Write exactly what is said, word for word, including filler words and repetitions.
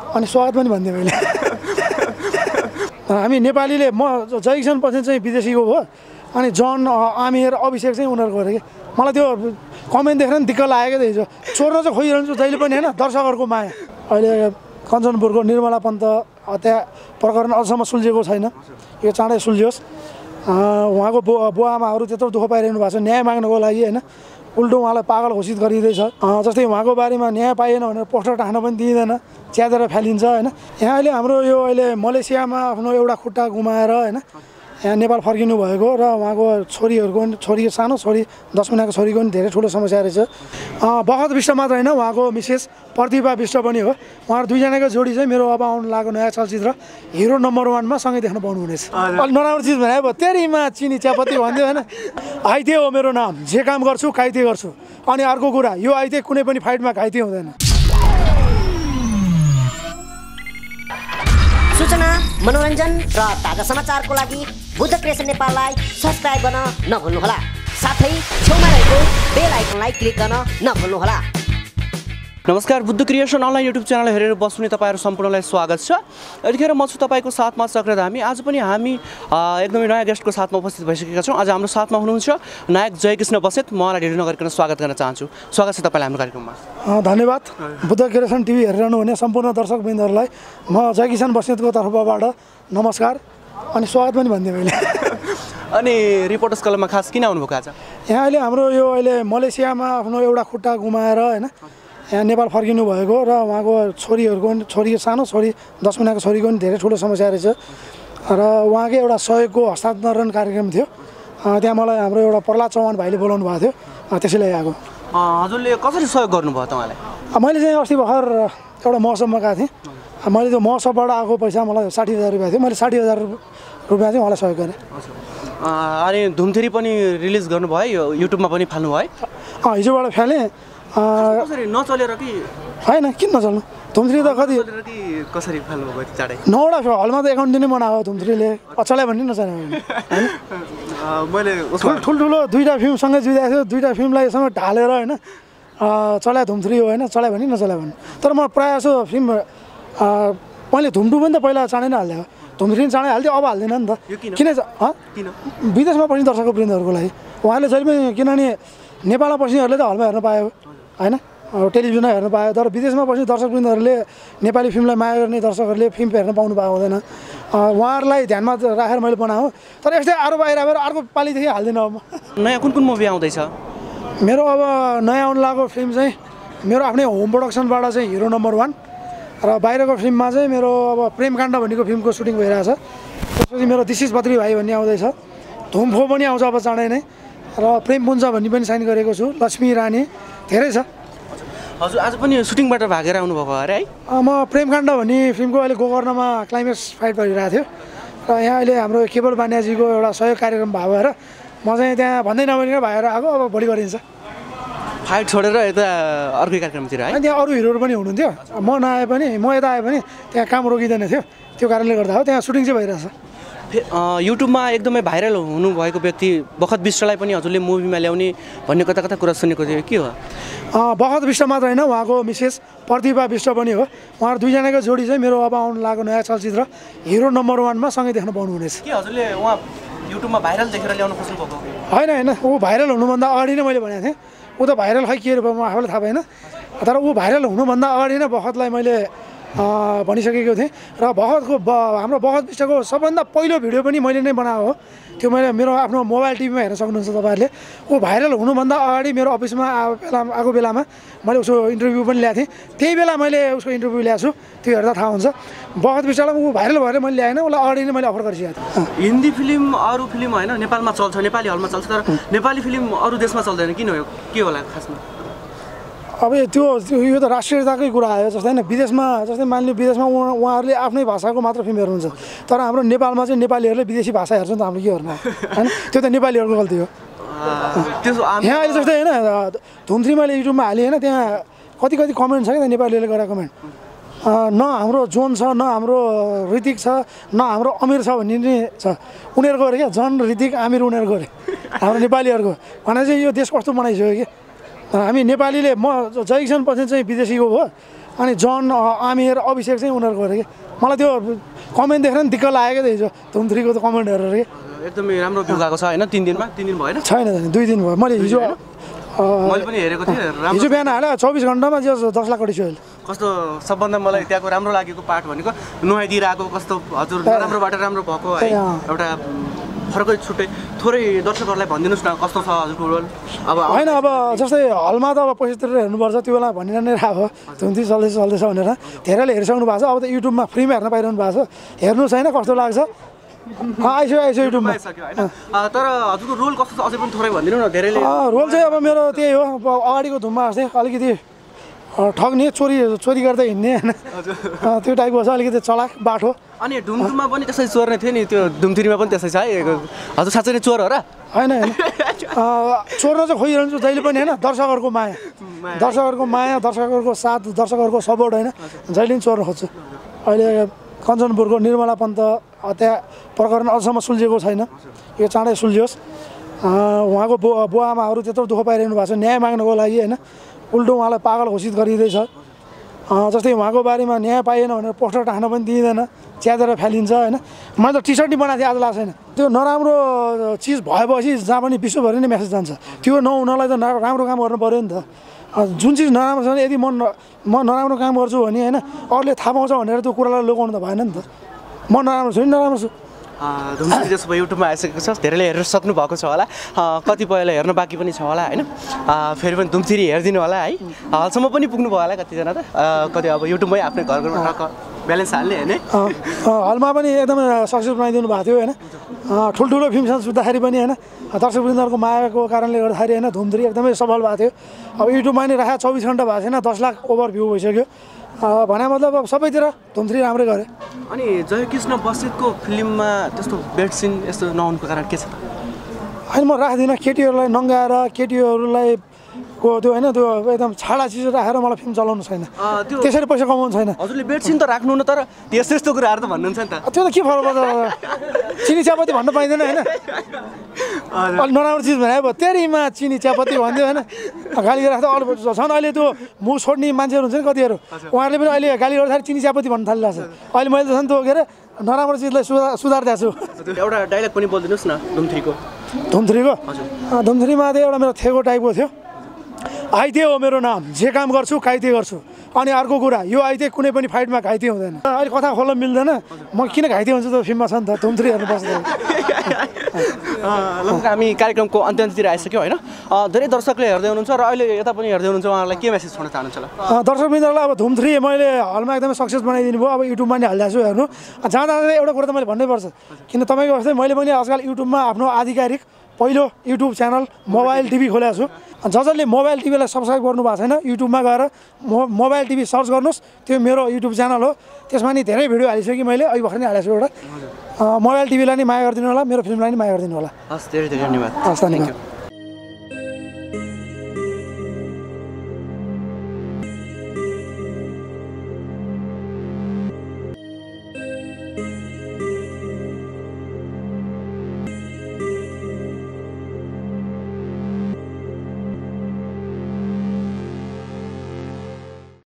अनि स्वागत पनि भनिदिएँ मैले हामी नेपालीले म जय किसान पछि चाहिँ विदेशीको हो अनि जन आमिर अभिषेक चाहिँ उनीहरूको अरे कि मलाई त्यो कमेन्ट देखेर नि दिक्क लाग्यो क्या हिजो चोर्न चाहिँ खोजिरहन्छु जहिले पनि होइन दर्शकहरूको माया अहिले कञ्चनपुरको निर्मला पन्त हत्या प्रकरण अझसम्म सुल्झेको छैन यो चाँडै सुल्झियोस् उहाँको बुवा बुवा आमाहरू त्यत्रो दुःख पाइरहनु भएको छ न्याय माग्नको लागि होइन उल्टो उहाँलाई पागल घोषित गरिँदैछ जस्तै उहाँको बारेमा न्याय पाइएन भनेर पोस्टर टाख्न पनि दिँदैन च्यातेर फालिन्छ होइन यहाँ अहिले हाम्रो यो अहिले मलेसियामा आफ्नो एउटा खुट्टा गुमाएर होइन यहाँ नेपाल फर्किनु भएको र उहाँको छोरीहरूको पनि छोरी सानो छोरी दस महिनाको छोरीको पनि धेरै ठुलो समस्या रहेछ बखत विष्ट मात्र होइन उहाँको मिसेस प्रतिभा विष्ट पनि हो उहाँहरू दुईजनाको जोडी चाहिँ मेरो अब आउनु लागेको नयाँ चलचित्र हिरो नम्बर वानमा सँगै देख्न पाउनुहुनेछ अलिक नराम्रो चिज भने अब तेरीमा चिनी चियापत्ती भन्थ्यो होइन आइते हो मेरो नाम जे काम गर्छु काइते गर्छु अनि अर्को कुरा यो आइते कुनै पनि फाइटमा घाइते हुँदैन सूचना मनोरञ्जन र ताजा समाचारको लागि बुद्ध क्रिएसन नेपाललाई सब्स्क्राइब गर्न नभुल्नुहोला साथै छेउमा रहेको बेल आइकनलाई क्लिक गर्न नभुल्नुहोला। नमस्कार Buddha creation online YouTube channel हेरेर बस्ने तपाईँहरू सम्पूर्णलाई स्वागत छ। यतिखेर म छु तपाईँको साथमा चक्र धामी। आज पनि हामी एकदमै नयाँ गेस्टको साथमा उपस्थित भइसकेका छौँ। आज हाम्रो साथमा हुनुहुन्छ नायक जयकृष्ण बसेत। म उहाँलाई ढिलो नगरिकन स्वागत गर्न चाहन्छु। स्वागत छ तपाईँलाई हाम्रो कार्यक्रममा। धन्यवाद। बुद्ध क्रिएसन टिभी हेरिरहनु हुने सम्पूर्ण दर्शकवृन्दहरूलाई म जयकिसान बस्नेतको तर्फबाट नमस्कार अनि स्वागत पनि भनिदिएँ मैले अनि रिपोर्टर्स क्लबमा खास किन आउनुभएको आज? यहाँ अहिले हाम्रो यो अहिले मलेसियामा आफ्नो एउटा खुट्टा गुमाएर होइन यहाँ नेपाल फर्किनु भएको र उहाँको छोरीहरूको पनि छोरी सानो छोरी दस महिनाको छोरीको पनि धेरै ठुलो समस्या रहेछ र उहाँकै एउटा सहयोगको हस्तान्तरण कार्यक्रम थियो त्यहाँ मलाई हाम्रो एउटा प्रहलाद चौहान भाइले बोलाउनु भएको थियो त्यसैले आएको। हजुरले कसरी सहयोग गर्नुभयो तपाईँलाई? मैले चाहिँ अस्ति भर्खर एउटा महोत्सवमा गएको थिएँ मैले त्यो महोत्सवबाट आएको पैसा मलाई साठी हजार रुपियाँ थियो मैले साठी हजार रुपियाँ चाहिँ उहाँलाई सहयोग गरेँ। अनि धुमथ्री पनि रिलिज गर्नुभयो युट्युबमा पनि फाल्नुभयो? अँ हिजोबाट फालेँ। कसरी नचलेर कि होइन किन नचल्नु धुमथ्री त कति कसरी फाल्नुभयो चाँडै? नौवटा हलमा त एकाउन्ट दिनै बनाएको धुमथ्रीले चलायो भने नचलायो होइन मैले ठुल्ठुलो दुईवटा फिल्मसँगै जुइदिएको थियो दुईवटा फिल्मलाई सँग ढालेर होइन चलायो धुमथ्री हो होइन चलायो भने नचलायो भने तर म प्रायः जसो फिल्म मैले धुमटु पनि त पहिला चाँडै नै हालिदिएको धुमथ्री पनि चाँडै हाल्थ्यो अब हाल्दैन नि त किन किन विदेशमा पनि दर्शक वृन्दहरूको लागि उहाँले जहिले पनि किनभने नेपालमा बस्नेहरूले त हलमा हेर्न पायो होइन टेलिभिजनमा हेर्न पायो तर विदेशमा बस्ने दर्शकवृन्दहरूले नेपाली फिल्मलाई माया गर्ने दर्शकहरूले फिल्म हेर्न पाउनु पाएको हुँदैन उहाँहरूलाई ध्यानमा राखेर मैले बनाएँ तर यस्तै आरो बाहिर आएर अर्को पालिदेखि हाल्दिनँ अब। नयाँ कुन कुन मुभी आउँदैछ? मेरो अब नयाँ आउनु लागेको फिल्म चाहिँ मेरो आफ्नै होम प्रोडक्सनबाट चाहिँ हिरो नम्बर वान र बाहिरको फिल्ममा चाहिँ मेरो अब प्रेमकाण्ड भन्नेको फिल्मको सुटिङ भइरहेछ त्यसपछि मेरो दिस इज बद्री भाइ भन्ने आउँदैछ धुमफो पनि आउँछ अब चाँडै नै र प्रेमपुञ्ज भन्ने पनि साइन गरेको छु लक्ष्मी रानी धेरै छ। हजुर आज पनि सुटिङबाट भागेर आउनुभएको अरे है? म प्रेमकाण्ड भन्ने फिल्मको अहिले गोकर्णमा क्लाइमेक्स फाइट भइरहेको थियो र यहाँ अहिले हाम्रो केवल बान्याजीको एउटा सहयोग कार्यक्रम भएको भएर म चाहिँ त्यहाँ भन्दै नभनिकन भागेर आएको अब भोलि गरिन्छ। फाइट छोडेर यता अर्कै कार्यक्रमतिर है? अनि त्यहाँ अरू हिरोहरू पनि हुनुहुन्थ्यो म नआए पनि म यता आए पनि त्यहाँ काम रोकिँदैन थियो त्यो कारणले गर्दा हो त्यहाँ सुटिङ चाहिँ भइरहेछ। युट्युबमा एकदमै भाइरल हुनुभएको व्यक्ति बखत विष्टलाई पनि हजुरले मुभीमा ल्याउने भन्ने कता कता कुरा सुनेको थियो के हो? बखत विष्ट मात्र होइन उहाँको मिसेस प्रतिभा विष्ट पनि हो उहाँहरू दुईजनाको जोडी चाहिँ मेरो अब आउनु लागेको नयाँ चलचित्र हिरो नम्बर वानमा सँगै देख्न पाउनुहुनेछ। के हजुरले उहाँ युट्युबमा भाइरल देखेर ल्याउन खोज्नुभएको? होइन होइन ऊ भाइरल हुनुभन्दा अगाडि नै मैले भनेको थिएँ ऊ त भाइरल खै के भयो म आफूलाई थाहा भएन तर ऊ भाइरल हुनुभन्दा अगाडि नै बखतलाई मैले भनिसकेको थिएँ र बखतको ब हाम्रो बखत विष्टको सबभन्दा पहिलो भिडियो पनि मैले नै बनाएको हो त्यो मैले मेरो आफ्नो मोबाइल टिभीमा हेर्न सक्नुहुन्छ तपाईँहरूले ऊ भाइरल हुनुभन्दा अगाडि मेरो अफिसमा आएको बेला आएको बेलामा मैले उसको इन्टरभ्यू पनि ल्याएको थिएँ त्यही बेला मैले उसको इन्टरभ्यू ल्याएको छु त्यो हेर्दा थाहा हुन्छ बखत विष्टलाई ऊ भाइरल भएर मैले ल्याएन उसलाई अगाडि नै मैले अफर गरिसकेको थिएँ। हिन्दी फिल्म अरू फिल्म होइन नेपालमा चल्छ नेपाली हलमा चल्छ तर नेपाली फिल्म अरू देशमा चल्दैन किन हो के होला खासमा? अब त्यो यो त राष्ट्रियताकै कुरा आयो जस्तै होइन विदेशमा जस्तै मानिलिनु विदेशमा उहाँ उहाँहरूले आफ्नै भाषाको मात्र फिल्म हेर्नुहुन्छ तर हाम्रो नेपालमा चाहिँ नेपालीहरूले विदेशी भाषा हेर्छ नि त हाम्रो के हेर्नु होइन त्यो त नेपालीहरूको गल्ती हो। यहाँ अहिले जस्तै होइन धुमथ्री मैले युट्युबमा हालेँ होइन त्यहाँ कति कति कमेन्ट छ क्या नेपालीहरूले गरेको कमेन्ट न हाम्रो जोन छ न हाम्रो ऋतिक छ न हाम्रो अमिर छ भन्ने नि छ उनीहरूको अरे क्या जन ऋतिक आमिर उनीहरूको अरे हाम्रो नेपालीहरूको भने चाहिँ यो देश कस्तो बनाइसक्यो कि हामी नेपालीले म जय किसान पछि चाहिँ विदेशीको हो अनि जन आमिर अभिषेक चाहिँ उनीहरूको अरे कि मलाई त्यो कमेन्ट देखेर नि दिक्क लाग्यो क्या हिजो धुम थ्रीको त कमेन्ट हेरेर कि एकदमै राम्रो भ्यू गएको छ होइन तिन दिनमा तिन दिन भएन छैन दुई दिन भयो मैले हिजो मैले पनि हेरेको थिएँ हिजो बिहान हाल्यो चौबिस घन्टामा जो दस लाख कटिसक्यो अहिले कस्तो सबभन्दा मलाई त्यहाँको राम्रो लागेको पार्ट भनेको नुहाइदिइरहेको कस्तो हजुर राम्रोबाट राम्रो भएको है एउटा फरकै छुट्टै थोरै दर्शकहरूलाई भनिदिनुहोस् न कस्तो छ हजुरको रोल अब होइन अब जस्तै हलमा त अब पैसा तिरेर हेर्नुपर्छ त्यो बेला भनिरहनु नै राखेको धुन्थी चल्दैछ चल्दैछ भनेर धेरैले हेरिसक्नु भएको छ अब त युट्युबमा फ्रीमा हेर्न पाइरहनु भएको छ हेर्नुहोस् होइन कस्तो लाग्छ आइसक्यो आइसक्यो युट्युबमा तर हजुरको रोल कस्तो छ अझै पनि थोरै भनिदिनु न धेरैले रोल चाहिँ अब मेरो त्यही हो अब अगाडिको धुममा जस्तै अलिकति ठग्ने चोरी चोरी गर्दै हिँड्ने होइन त्यो टाइपको छ अलिकति चलाक बाठो अनि धुमधुममा पनि त्यसै चोर नै थियो नि त्यो धुमथ्रीमा पनि त्यसै छ है हजुर साँच्चै नै चोर हो र होइन होइन चोर्न चाहिँ खोजिरहन्छु जहिले पनि होइन दर्शकहरूको माया दर्शकहरूको माया दर्शकहरूको साथ दर्शकहरूको सपोर्ट होइन जहिले पनि चोर्न खोज्छु अहिले कञ्चनपुरको निर्मला पन्त हत्या प्रकरण अझसम्म सुल्झेको छैन यो चाँडै सुल्झियोस् उहाँको बुवा बुवा आमाहरू त्यत्रो दुःख पाइरहनु भएको छ न्याय माग्नको लागि होइन उल्टो उहाँलाई पागल घोषित गरिँदैछ जस्तै उहाँको बारेमा न्याय पाइएन भनेर पोस्टर टाख्न पनि दिँदैन च्यातेर फ्यालिन्छ होइन मैले त टी सर्ट नै बनाएको थिएँ आज लाग्छ छैन त्यो नराम्रो चिज भएपछि जहाँ पनि विश्वभरि नै मेसेज जान्छ त्यो नहुनलाई त राम्रो काम गर्नु पऱ्यो नि त जुन चिज नराम्रो छ भने यदि म म नराम्रो काम गर्छु भने होइन अरूले थाहा पाउँछ भनेर त्यो कुरालाई लुकाउनु त भएन नि त म नराम्रो छु नि नराम्रो छु धुमथ्री जसो भयो युट्युबमा आइसकेको छ धेरैले हेरेर सक्नु भएको छ होला कतिपयलाई हेर्न बाँकी पनि छ होला होइन फेरि पनि धुमथ्री हेरिदिनु होला है हालसम्म पनि पुग्नु भयो होला कतिजना त कति अब युट्युबमै आफ्नै घर घरमा टक्क ब्यालेन्स हाल्ने होइन हलमा पनि एकदमै सक्सेस बनाइदिनु भएको थियो होइन ठुल्ठुलो फिल्मसँग सुत्दाखेरि पनि होइन दर्शकवृन्दहरूको मायाको कारणले गर्दाखेरि होइन धुमथ्री एकदमै सफल भएको थियो अब युट्युबमा नि राखेको चौबिस घन्टा भएको छैन दस लाख ओभर भ्यू भइसक्यो भने मतलब अब सबैतिर धुमथ्री राम्रै गरे अनि जयकृष्ण बस्नेतको फिल्ममा त्यस्तो बेड सिन यस्तो नहुनुको कारण के छ होइन म राख्दिनँ केटीहरूलाई नङ्गाएर केटीहरूलाई को त्यो होइन त्यो एकदम छाडा चिज राखेर मलाई फिल्म चलाउनु छैन त्यसरी पैसा कमाउनु छैन हजुरले बेड सिन त राख्नु न तर यस्तो यस्तो कुराहरू त भन्नुहुन्छ नि त त्यो त के फरक पर्छ चिनी चियापत्ती भन्न पाइँदैन होइन अलिक नराम्रो चिज भने अब तेरीमा चिनी चियापत्ती भनिदियो होइन गाली राख्दा अरू झन् अहिले त्यो मुख छोड्ने मान्छेहरू हुन्छ नि कतिहरू उहाँहरूले पनि अहिले गाली गर्दाखेरि चिनी चियापत्ती भन्न थालिरहेको छ अहिले मैले त झन् त्यो के अरे नराम्रो चिजलाई सुधार सुधारिदिएको छु एउटा डाइलग पनि बोलिदिनुहोस् न धुमथ्रीको धुमथ्रीको धुमथ्रीमा चाहिँ एउटा मेरो थेगो टाइपको थियो आइते हो मेरो नाम जे काम गर्छु काइते गर्छु अनि अर्को कुरा यो आइते कुनै पनि फाइटमा घाइते हुँदैन अहिले कथा खोल्न मिल्दैन म किन घाइते हुन्छु त फिल्ममा छ नि त धुमथ्री हेर्नुपर्छ लगभग हामी कार्यक्रमको अन्त्य अन्त्यतिर आइसक्यो होइन धेरै दर्शकले हेर्दै हुनुहुन्छ र अहिले यता पनि हेर्दै हुनुहुन्छ उहाँहरूलाई के मेसेज छोड्न चाहनुहुन्छ होला दर्शकवृन्दलाई अब धुमथ्री मैले हलमा एकदमै सक्सेस बनाइदिनु भयो अब युट्युबमा नि हालिदिएको छु हेर्नु जाँदा जाँदा एउटा कुरा त मैले भन्नै पर्छ किन तपाईँको जस्तै मैले पनि आजकल युट्युबमा आफ्नो आधिकारिक पहिलो युट्युब च्यानल मोबाइल टिभी खोलेको छु ज जसले मोबाइल टिभीलाई सब्सक्राइब गर्नु भएको छैन युट्युबमा गएर मो मोबाइल टिभी सर्च गर्नुहोस् त्यो मेरो युट्युब च्यानल हो त्यसमा नि धेरै भिडियो हालिसकेँ मैले अहिले भर्खर नै हालेको छु एउटा मोबाइल टिभीलाई नि माया गरिदिनु होला मेरो फिल्मलाई नि माया गरिदिनु होला हस् धेरै धेरै धन्यवाद हस् धन्यवाद